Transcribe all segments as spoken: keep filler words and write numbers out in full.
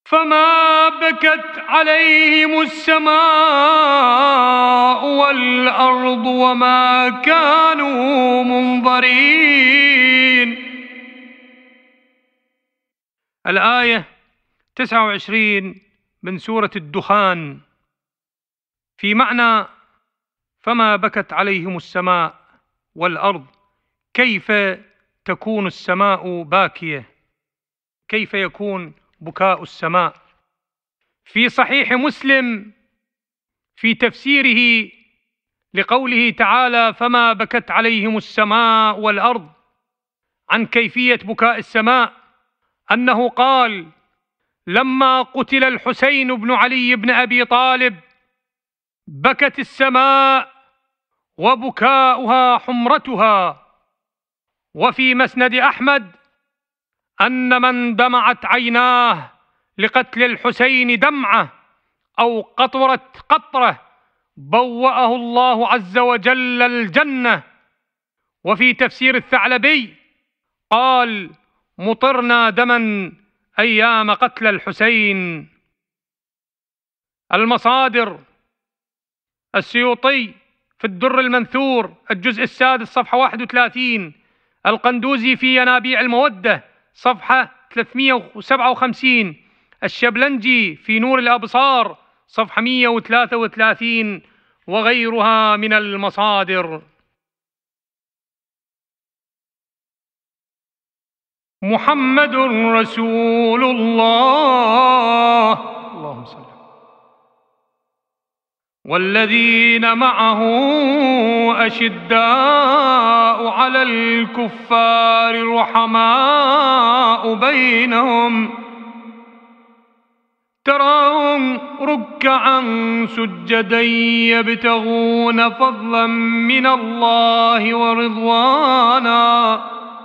فما بكت عليهم السماء والأرض وما كانوا منظرين. الآية تسعة وعشرين من سورة الدخان في معنى فما بكت عليهم السماء والأرض. كيف تكون السماء باكية؟ كيف يكون بكاء السماء؟ في صحيح مسلم في تفسيره لقوله تعالى فما بكت عليهم السماء والأرض عن كيفية بكاء السماء أنه قال: لما قتل الحسين بن علي بن أبي طالب بكت السماء وبكاؤها حمرتها. وفي مسند أحمد أن من دمعت عيناه لقتل الحسين دمعة أو قطرت قطرة بوأه الله عز وجل الجنة. وفي تفسير الثعلبي قال: مطرنا دما أيام قتل الحسين. المصادر: السيوطي في الدر المنثور الجزء السادس صفحة واحد وثلاثين، القندوزي في ينابيع المودة صفحة ثلاثمئة وسبعة وخمسين، الشبلنجي في نور الأبصار صفحة مئة وثلاثة وثلاثين، وغيرها من المصادر. محمد رسول الله اللهم صل. والذين معه أشداء على الكفار رحماء بينهم تراهم ركعا سجدا يبتغون فضلا من الله ورضوانا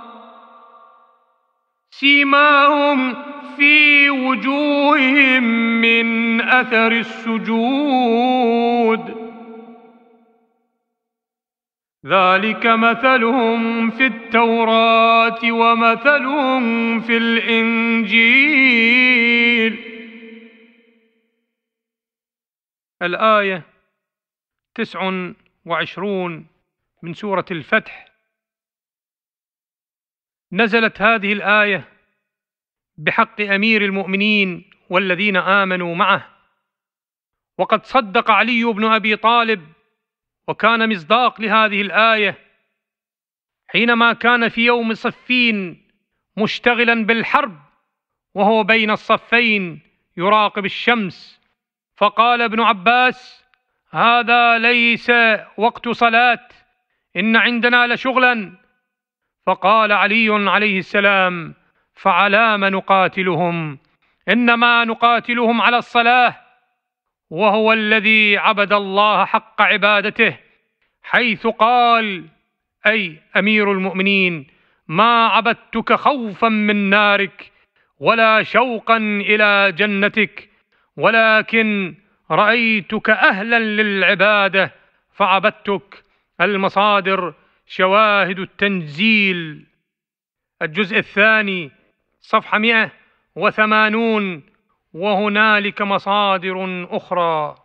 سيماهم في وجوههم من أثر السجود ذلك مثلهم في التوراة ومثلهم في الإنجيل. الآية تسع وعشرون من سورة الفتح. نزلت هذه الآية بحق أمير المؤمنين والذين آمنوا معه، وقد صدق علي بن أبي طالب وكان مصداق لهذه الآية حينما كان في يوم صفين مشتغلا بالحرب وهو بين الصفين يراقب الشمس، فقال ابن عباس: هذا ليس وقت صلاة، إن عندنا لشغلا. فقال علي عليه السلام: فعلام نقاتلهم؟ إنما نقاتلهم على الصلاة، وهو الذي عبد الله حق عبادته، حيث قال أي أمير المؤمنين: ما عبدتك خوفا من نارك ولا شوقا إلى جنتك، ولكن رأيتك أهلا للعبادة فعبدتك. المصادر: شواهد التنزيل الجزء الثاني صفحة مئة وثمانون، وهنالك مصادر أخرى.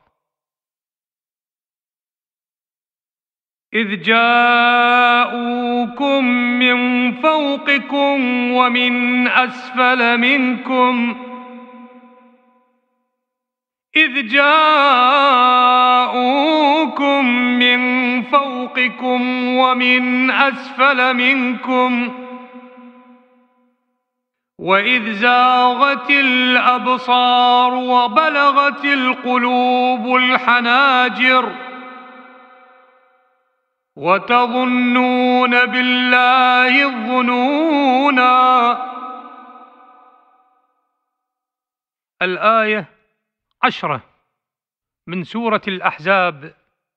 إذ جاءوكم من فوقكم ومن أسفل منكم إذ جاءوكم من فوقكم ومن أسفل منكم وإذ زاغت الأبصار وبلغت القلوب الحناجر وتظنون بالله الظنونا. الآية عشرة من سورة الأحزاب،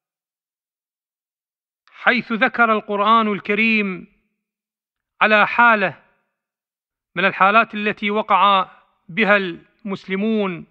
حيث ذكر القرآن الكريم على حالة من الحالات التي وقع بها المسلمون،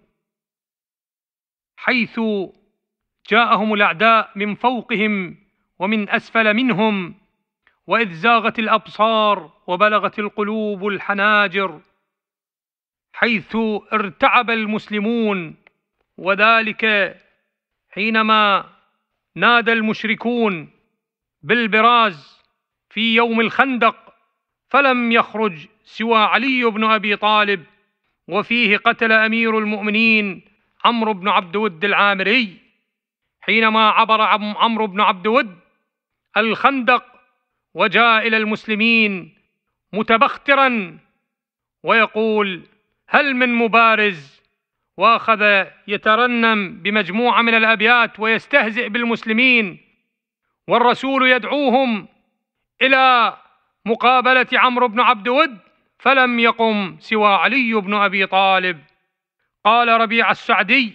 حيث جاءهم الأعداء من فوقهم ومن أسفل منهم، وإذ زاغت الأبصار وبلغت القلوب الحناجر، حيث ارتعب المسلمون، وذلك حينما نادى المشركون بالبراز في يوم الخندق، فلم يخرج سوى علي بن أبي طالب، وفيه قتل أمير المؤمنين عمرو بن عبد ود العامري حينما عبر عمرو بن عبد ود الخندق وجاء إلى المسلمين متبخترا ويقول: هل من مبارز؟ وأخذ يترنم بمجموعة من الأبيات ويستهزئ بالمسلمين، والرسول يدعوهم إلى مقابلة عمرو بن عبد ود، فلم يقم سوى علي بن أبي طالب. قال ربيع السعدي: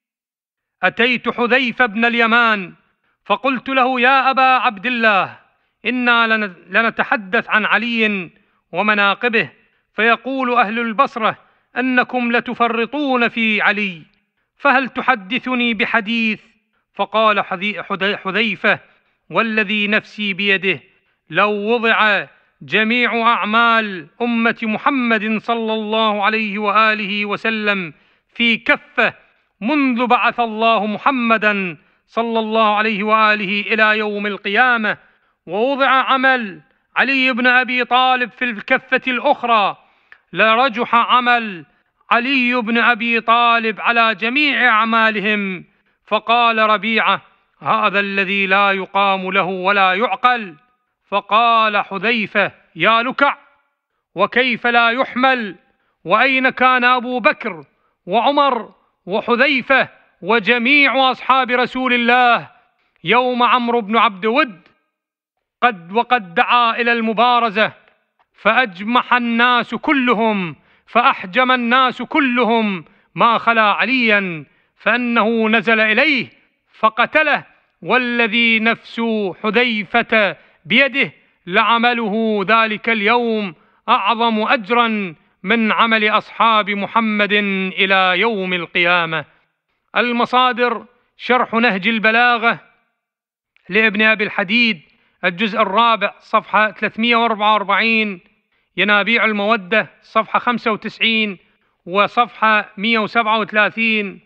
أتيت حذيفة بن اليمان فقلت له: يا أبا عبد الله، إنا لنتحدث عن علي ومناقبه، فيقول أهل البصرة أنكم لتفرطون في علي، فهل تحدثني بحديث؟ فقال حذيفة: والذي نفسي بيده، لو وضع جميع أعمال أمة محمد صلى الله عليه وآله وسلم في كفة منذ بعث الله محمدا صلى الله عليه وآله إلى يوم القيامة، ووضع عمل علي بن أبي طالب في الكفة الأخرى، لرجح عمل علي بن أبي طالب على جميع أعمالهم. فقال ربيعة: هذا الذي لا يقام له ولا يعقل. فقال حذيفة: يا لكع، وكيف لا يحمل؟ وأين كان أبو بكر وعمر وحذيفة وجميع أصحاب رسول الله يوم عمرو بن عبد ود؟ قد وقد دعا إلى المبارزة فأجمح الناس كلهم، فأحجم الناس كلهم ما خلا عليا، فأنه نزل إليه فقتله، والذي نفس حذيفة بيده لعمله ذلك اليوم أعظم أجرا من عمل أصحاب محمد إلى يوم القيامة. المصادر: شرح نهج البلاغة لابن أبي الحديد، الجزء الرابع صفحة ثلاثمئة وأربعة وأربعين، ينابيع المودة صفحة خمسة وتسعين وصفحة مئة وسبعة وثلاثين،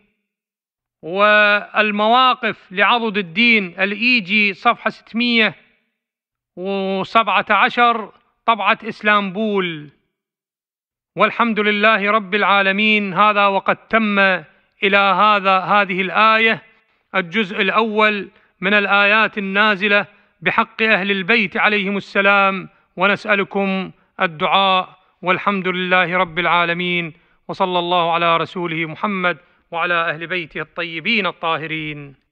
والمواقف لعضد الدين الإيجي صفحة ستمئة وسبعة عشر، طبعة إسلامبول. والحمد لله رب العالمين. هذا وقد تم إلى هذا هذه الآية الجزء الأول من الآيات النازلة بحق أهل البيت عليهم السلام، ونسألكم الدعاء. والحمد لله رب العالمين، وصلى الله على رسوله محمد وعلى أهل بيته الطيبين الطاهرين.